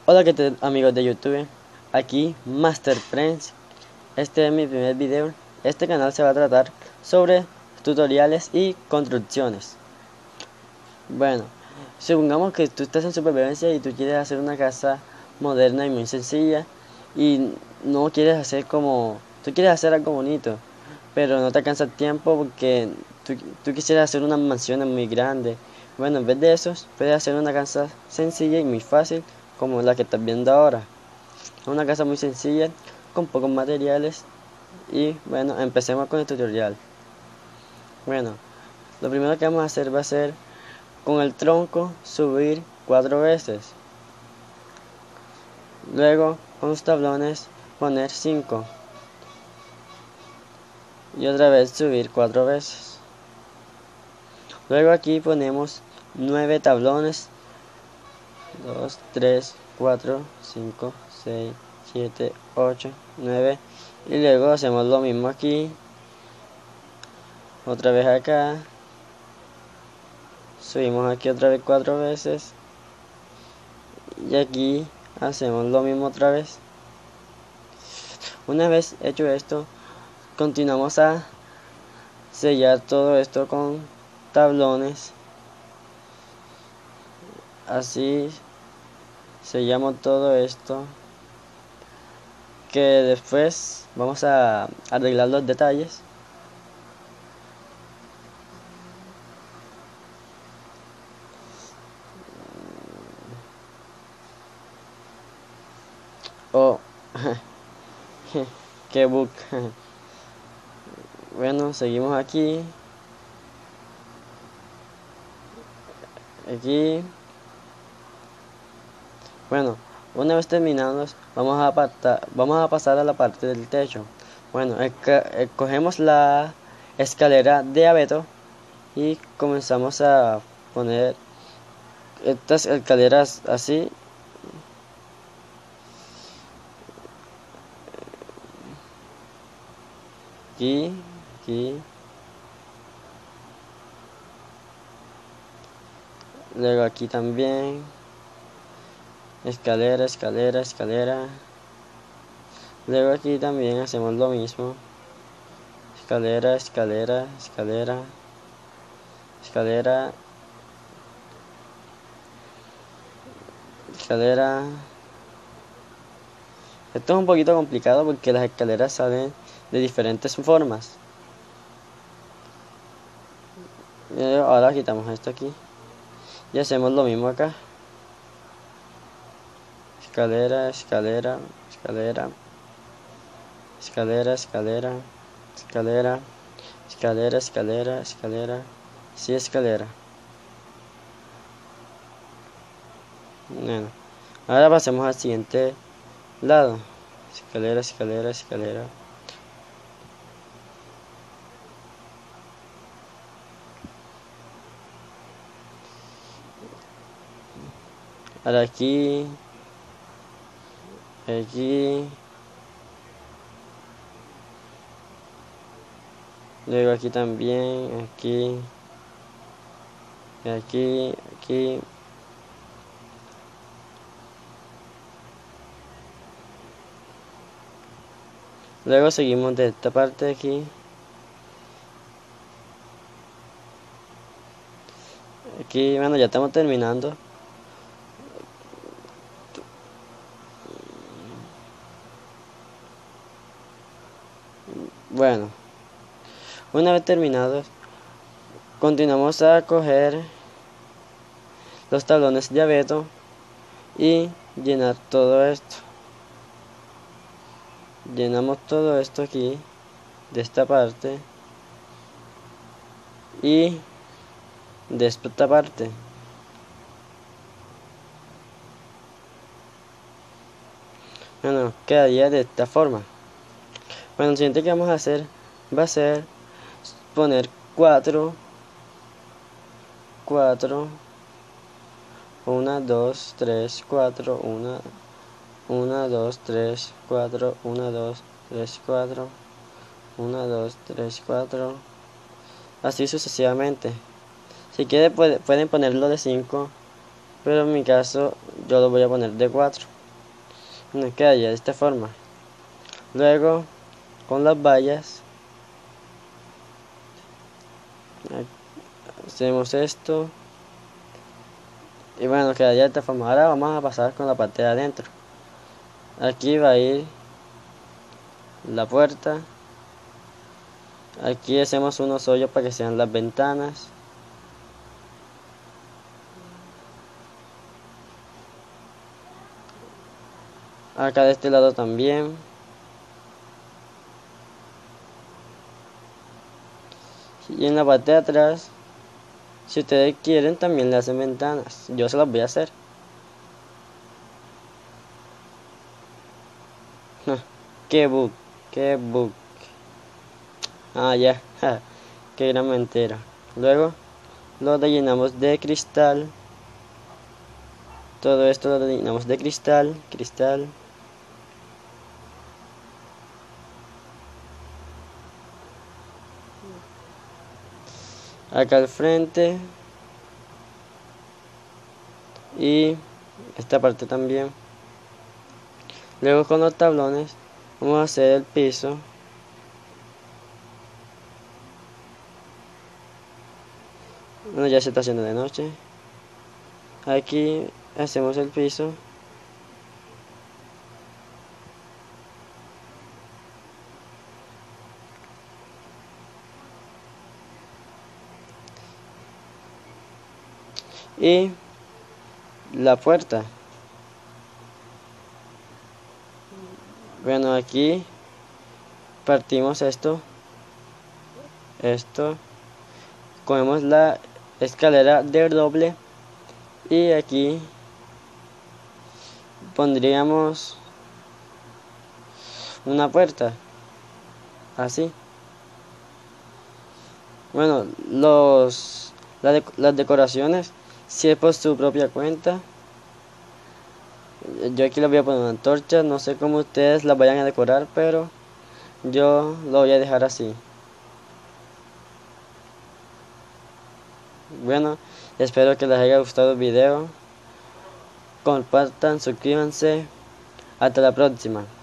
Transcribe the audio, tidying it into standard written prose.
Hola, ¿qué tal amigos de YouTube? Aquí Master Prince. Este es mi primer video. Este canal se va a tratar sobre tutoriales y construcciones. Bueno, supongamos que tú estás en supervivencia y tú quieres hacer una casa moderna y muy sencilla y no quieres hacer tú quieres hacer algo bonito, pero no te alcanza el tiempo porque tú quisieras hacer una mansión muy grande. Bueno, en vez de eso, puedes hacer una casa sencilla y muy fácil como la que estás viendo ahora. Una casa muy sencilla con pocos materiales y bueno, empecemos con el tutorial. Bueno, lo primero que vamos a hacer va a ser con el tronco subir 4 veces. Luego con los tablones poner 5 y otra vez subir 4 veces. Luego aquí ponemos 9 tablones: 2, 3, 4, 5, 6, 7, 8, 9. Y luego hacemos lo mismo aquí, otra vez acá, subimos aquí otra vez 4 veces y aquí hacemos lo mismo otra vez. Una vez hecho esto, continuamos a sellar todo esto con tablones. Así sellamos todo esto, que después vamos a arreglar los detalles. Oh, qué bug. Bueno, seguimos aquí. Bueno, una vez terminados, vamos a pasar a la parte del techo. Bueno, cogemos la escalera de abeto y comenzamos a poner estas escaleras así. Aquí. Luego aquí también. Escalera. Luego aquí también hacemos lo mismo. Escalera. Esto es un poquito complicado porque las escaleras salen de diferentes formas. Y ahora quitamos esto aquí y hacemos lo mismo acá. Escalera. Sí, escalera. Bueno, ahora pasemos al siguiente lado. Escalera. Ahora aquí. Luego aquí también, aquí. Luego seguimos de esta parte de aquí. Aquí, bueno, ya estamos terminando. Bueno, una vez terminados, continuamos a coger los tablones de abeto y llenar todo esto. Llenamos todo esto aquí, de esta parte y de esta parte. Bueno, quedaría de esta forma. Bueno, lo siguiente que vamos a hacer va a ser poner 4, 1, 2, 3, 4, 1, 2, 3, 4, 1, 2, 3, 4, 1, 2, 3, 4, así sucesivamente. Si quieren pueden ponerlo de 5, pero en mi caso yo lo voy a poner de 4. nos queda ya de esta forma. Luego con las vallas hacemos esto y bueno, quedaría de esta forma. Ahora vamos a pasar con la parte de adentro. Aquí va a ir la puerta. Aquí hacemos unos hoyos para que sean las ventanas. Acá de este lado también. Y en la parte de atrás, si ustedes quieren, también le hacen ventanas. Yo se las voy a hacer. Qué bug, qué bug. Ah, ya, qué gran mentira. Luego lo rellenamos de cristal. Todo esto lo rellenamos de cristal. Acá al frente. Y esta parte también. Luego con los tablones vamos a hacer el piso. Bueno, ya se está haciendo de noche. Aquí hacemos el piso. Y la puerta. Bueno, aquí partimos esto, cogemos la escalera de doble y aquí pondríamos una puerta, así. Bueno, las decoraciones, si es por su propia cuenta. Yo aquí les voy a poner una antorcha, no sé cómo ustedes las vayan a decorar, pero yo lo voy a dejar así. Bueno, espero que les haya gustado el video. Compartan, suscríbanse. Hasta la próxima.